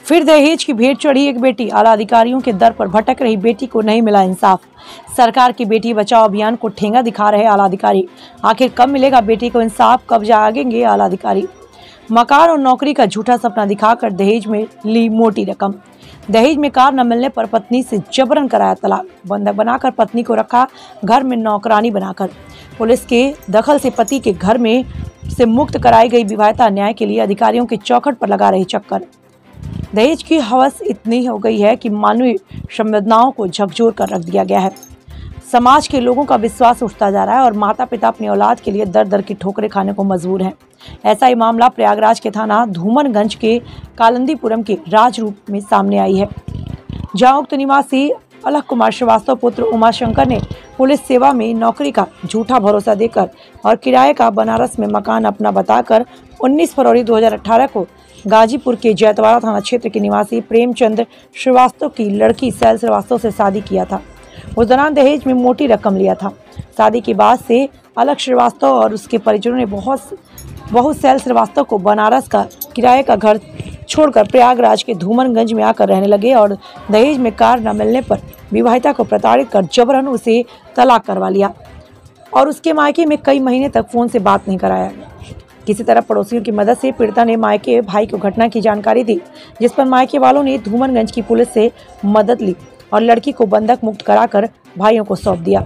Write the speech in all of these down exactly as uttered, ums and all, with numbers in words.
फिर दहेज की भेंट चढ़ी एक बेटी। आला अधिकारियों के दर पर भटक रही बेटी को नहीं मिला इंसाफ। सरकार की बेटी बचाओ अभियान को ठेंगा दिखा रहे आला अधिकारी। आखिर कब मिलेगा बेटी को इंसाफ, कब जागेंगे आला अधिकारी। मकान और नौकरी का झूठा सपना दिखाकर दहेज में ली मोटी रकम। दहेज में कार न मिलने पर पत्नी से जबरन कराया तलाक। बंधक बनाकर पत्नी को रखा घर में नौकरानी बनाकर। पुलिस के दखल से पति के घर में से मुक्त कराई गई विवाहिता न्याय के लिए अधिकारियों के चौखट पर लगा रही चक्कर। दहेज की हवस इतनी हो गई है कि मानवीय संवेदनाओं को झकझोर कर रख दिया गया है। समाज के लोगों का विश्वास उठता जा रहा है और माता पिता अपनी औलाद के लिए दर दर की ठोकरें खाने को मजबूर हैं। ऐसा ही मामला प्रयागराज के थाना धूमनगंज के कालिंदीपुरम के राज रूप में सामने आई है, जहां उक्त निवासी अलख कुमार श्रीवास्तव पुत्र उमाशंकर ने पुलिस सेवा में नौकरी का झूठा भरोसा देकर और किराए का बनारस में मकान अपना बताकर उन्नीस फरवरी दो हज़ार अठारह को गाजीपुर के जैतवाड़ा थाना क्षेत्र के निवासी प्रेमचंद श्रीवास्तव की लड़की सैल श्रीवास्तव से शादी किया था। उस दौरान दहेज में मोटी रकम लिया था। शादी के बाद से अलख श्रीवास्तव और उसके परिजनों ने बहुत बहुत सैल श्रीवास्तव को बनारस का किराए का घर छोड़कर प्रयागराज के धूमनगंज में आकर रहने लगे और दहेज में कार न मिलने पर विवाहिता को प्रताड़ित कर जबरन उसे तलाक करवा लिया और उसके मायके में कई महीने तक फोन से बात नहीं कराया। किसी तरह पड़ोसियों की मदद से पीड़िता ने मायके भाई को घटना की जानकारी दी, जिस पर मायके वालों ने धूमनगंज की पुलिस से मदद ली और लड़की को बंधक मुक्त कराकर भाइयों को सौंप दिया।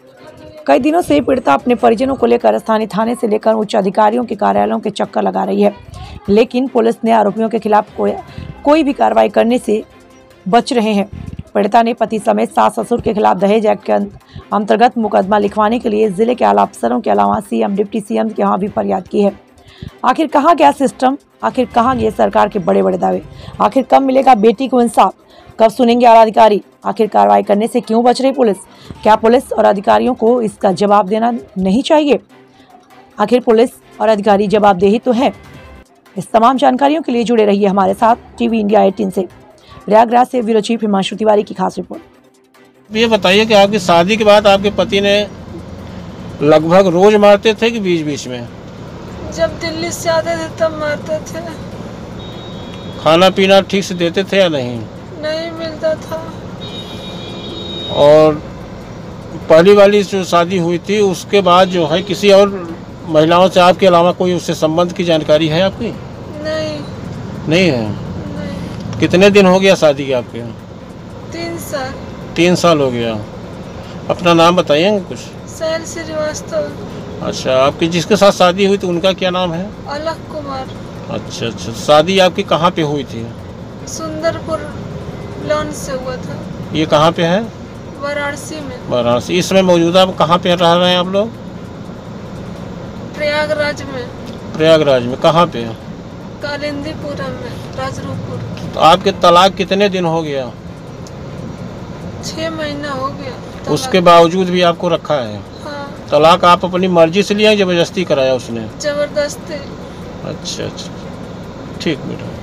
कई दिनों से पीड़िता अपने परिजनों को लेकर स्थानीय थाने से लेकर उच्च अधिकारियों के कार्यालयों के चक्कर लगा रही है, लेकिन पुलिस ने आरोपियों के खिलाफ कोई कोई भी कार्रवाई करने से बच रहे हैं। पीड़िता ने पति समेत सास ससुर के खिलाफ दहेज एक्ट के अंतर्गत मुकदमा लिखवाने के लिए जिले के आला अफसरों के अलावा सीएम, डिप्टी सीएम के यहाँ भी फरियाद की है। आखिर कहाँ गया सिस्टम, आखिर कहाँ गए सरकार के बड़े बड़े दावे, आखिर कब मिलेगा बेटी को इंसाफ, कब सुनेंगे आला अधिकारी, आखिर कार्रवाई करने से क्यों बच रही पुलिस। क्या पुलिस और अधिकारियों को इसका जवाब देना नहीं चाहिए? आखिर पुलिस और अधिकारी जवाबदेही तो है। इस तमाम जानकारियों के लिए जुड़े रहिए हमारे साथ टीवी इंडिया अठारह से। प्रयागराज से ब्यूरो चीफ हिमांशु तिवारी की खास रिपोर्ट। ये बताइए कि आपकी शादी के बाद आपके पति ने लगभग रोज मारते थे कि बीच बीच में? जब दिल्ली से आते थे तब मारते थे। खाना पीना ठीक से देते थे या नहीं? नहीं मिलता था। और पहली वाली जो शादी हुई थी उसके बाद जो है किसी और महिलाओं से आपके अलावा कोई उससे संबंध की जानकारी है आपकी? नहीं। नहीं है? नहीं। कितने दिन हो गया शादी के आपके? तीन साल। तीन साल हो गया। अपना नाम बताइए कुछ। सैल श्रीवास्तव। अच्छा, आपकी जिसके साथ शादी हुई थी उनका क्या नाम है? अलख कुमार। अच्छा अच्छा, शादी आपकी कहाँ पे हुई थी? सुंदरपुर लॉन से हुआ था। ये कहाँ पे है? वाराणसी में। वाराणसी। इसमें मौजूदा कहाँ पे रह रहे हैं आप लोग? प्रयागराज में। प्रयागराज में कहाँ पे? कालिंदीपुरम में, राजरूपपुर। तो आपके तलाक कितने दिन हो गया? छह महीना हो गया। उसके बावजूद भी आपको रखा है? हाँ। तलाक आप अपनी मर्जी से लिया, जबरदस्ती कराया उसने? जबरदस्ती। अच्छा अच्छा, ठीक बेटा।